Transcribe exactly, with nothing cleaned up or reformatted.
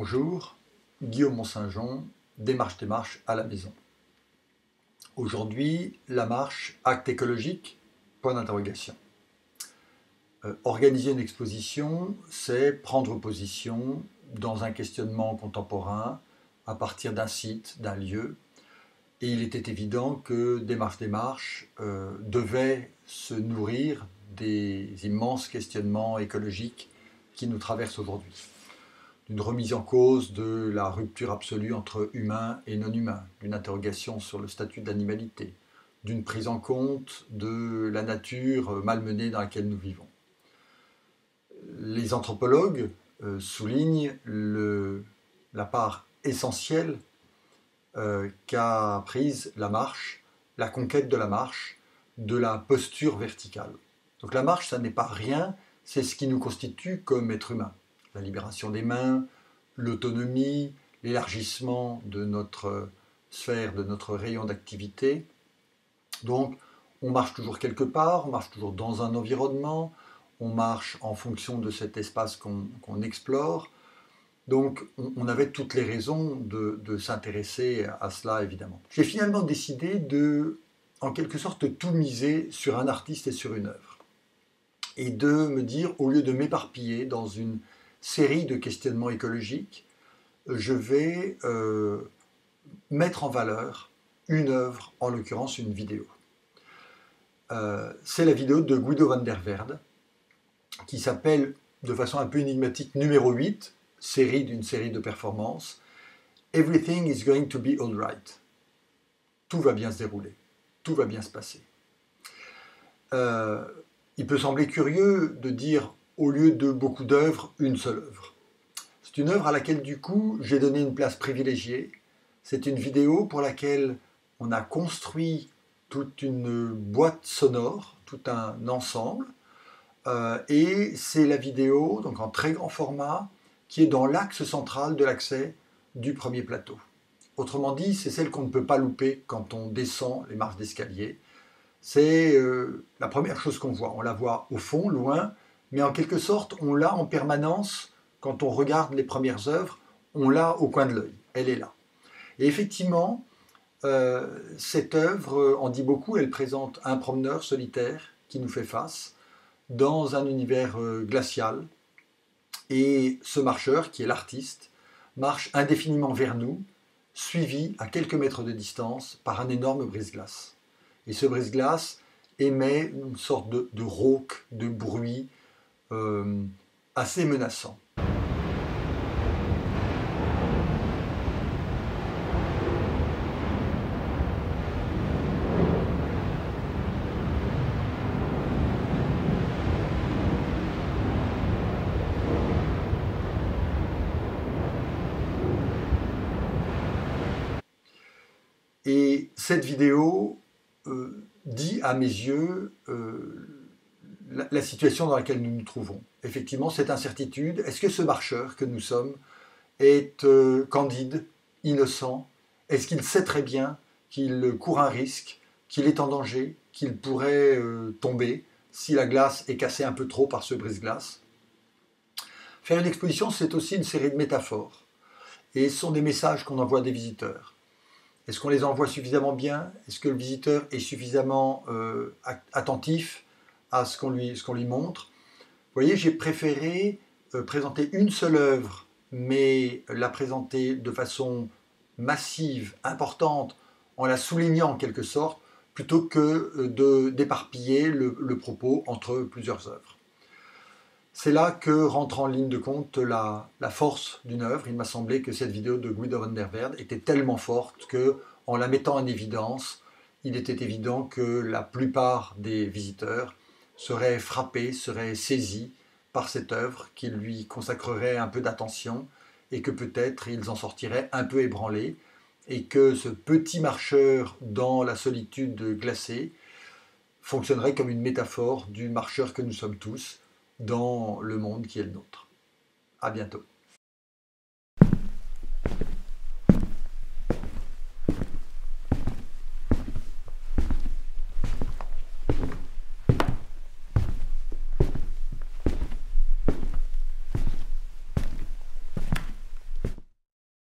Bonjour, Guillaume Mont-Saint-Jean, Démarche Démarche à la maison. Aujourd'hui, la marche acte écologique, point d'interrogation. Euh, organiser une exposition, c'est prendre position dans un questionnement contemporain à partir d'un site, d'un lieu. Et il était évident que Démarche Démarche euh, devait se nourrir des immenses questionnements écologiques qui nous traversent aujourd'hui. D'une remise en cause de la rupture absolue entre humain et non-humain, d'une interrogation sur le statut de l'animalité, d'une prise en compte de la nature malmenée dans laquelle nous vivons. Les anthropologues euh, soulignent le, la part essentielle euh, qu'a prise la marche, la conquête de la marche, de la posture verticale. Donc la marche, ça n'est pas rien, c'est ce qui nous constitue comme être humain. La libération des mains, l'autonomie, l'élargissement de notre sphère, de notre rayon d'activité. Donc, on marche toujours quelque part, on marche toujours dans un environnement, on marche en fonction de cet espace qu'on qu'on explore. Donc, on, on avait toutes les raisons de, de s'intéresser à cela, évidemment. J'ai finalement décidé de, en quelque sorte, tout miser sur un artiste et sur une œuvre. Et de me dire, au lieu de m'éparpiller dans une série de questionnements écologiques, je vais euh, mettre en valeur une œuvre, en l'occurrence une vidéo. Euh, c'est la vidéo de Guido van der Verde, qui s'appelle de façon un peu énigmatique numéro huit, série d'une série de performances, Everything is going to be all right. Tout va bien se dérouler, tout va bien se passer. Euh, il peut sembler curieux de dire, au lieu de beaucoup d'œuvres, une seule œuvre. C'est une œuvre à laquelle, du coup, j'ai donné une place privilégiée. C'est une vidéo pour laquelle on a construit toute une boîte sonore, tout un ensemble. Euh, et c'est la vidéo, donc en très grand format, qui est dans l'axe central de l'accès du premier plateau. Autrement dit, c'est celle qu'on ne peut pas louper quand on descend les marches d'escalier. C'est euh, la première chose qu'on voit. On la voit au fond, loin, mais en quelque sorte, on l'a en permanence. Quand on regarde les premières œuvres, on l'a au coin de l'œil. Elle est là. Et effectivement, euh, cette œuvre en dit beaucoup. Elle présente un promeneur solitaire qui nous fait face dans un univers euh, glacial. Et ce marcheur, qui est l'artiste, marche indéfiniment vers nous, suivi à quelques mètres de distance par un énorme brise-glace. Et ce brise-glace émet une sorte de, de rauque, de bruit euh, assez menaçant. Et cette vidéo euh, dit à mes yeux euh, la, la situation dans laquelle nous nous trouvons. Effectivement, cette incertitude, est-ce que ce marcheur que nous sommes est euh, candide, innocent? Est-ce qu'il sait très bien qu'il court un risque, qu'il est en danger, qu'il pourrait euh, tomber si la glace est cassée un peu trop par ce brise-glace? Faire une exposition, c'est aussi une série de métaphores. Et ce sont des messages qu'on envoie à des visiteurs. Est-ce qu'on les envoie suffisamment bien? Est-ce que le visiteur est suffisamment euh, attentif à ce qu'on lui, ce qu'on lui montre? Vous voyez, j'ai préféré euh, présenter une seule œuvre, mais la présenter de façon massive, importante, en la soulignant en quelque sorte, plutôt que de, d'éparpiller le, le propos entre plusieurs œuvres. C'est là que rentre en ligne de compte la, la force d'une œuvre. Il m'a semblé que cette vidéo de Guido van der Verde était tellement forte qu'en la mettant en évidence, il était évident que la plupart des visiteurs seraient frappés, seraient saisis par cette œuvre, qui lui consacrerait un peu d'attention et que peut-être ils en sortiraient un peu ébranlés et que ce petit marcheur dans la solitude glacée fonctionnerait comme une métaphore du marcheur que nous sommes tous dans le monde qui est le nôtre. À bientôt.